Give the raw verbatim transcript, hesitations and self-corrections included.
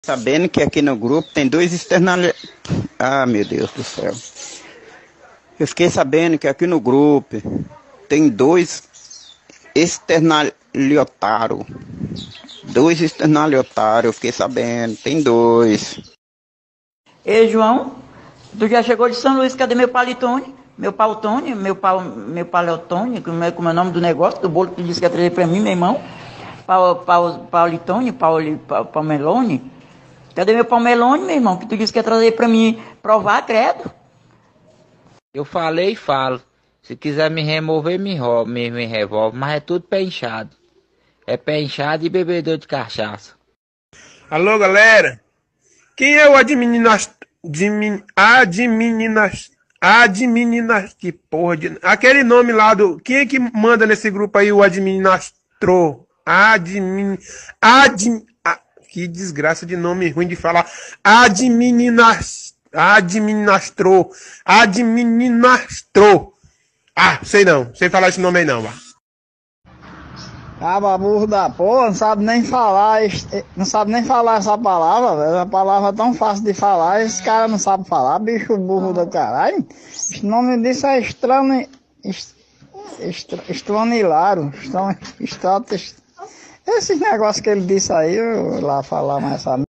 Sabendo que aqui no grupo tem dois externalizados. Ah, meu Deus do céu. Eu fiquei sabendo que aqui no grupo tem dois externaliotários. Dois externaliotários, eu fiquei sabendo. Tem dois. Ei, João, tu já chegou de São Luís, cadê meu palitone? Meu pautone, meu, pal, meu paleotone, como é, como é o nome do negócio, do bolo que tu disse que ia trazer pra mim, meu irmão? Pau, pau, paulitone, pauli, pa, palmelone? Cadê meu palmelone, meu irmão, que tu disse que ia trazer pra mim provar, credo? Eu falei e falo. Se quiser me remover, me, ro me, me revolve, mas é tudo pé inchado. É pé inchado e bebedor de cachaça. Alô, galera? Quem é o adminas... Admin... Adminas... Adminas... Que porra de... Aquele nome lá do... Quem é que manda nesse grupo aí o administrou? Admin... Admin... Ah, que desgraça de nome ruim de falar. Adminas... Administrou. Administrou. Ah, sei não. Sei falar esse nome aí não, vá. Caba burro da porra, não sabe nem falar, não sabe nem falar essa palavra, velho. Essa palavra tão fácil de falar, esse cara não sabe falar, bicho burro do caralho. O nome disso é estranho, estronilário, esses negócios que ele disse aí, eu vou lá falar mais essa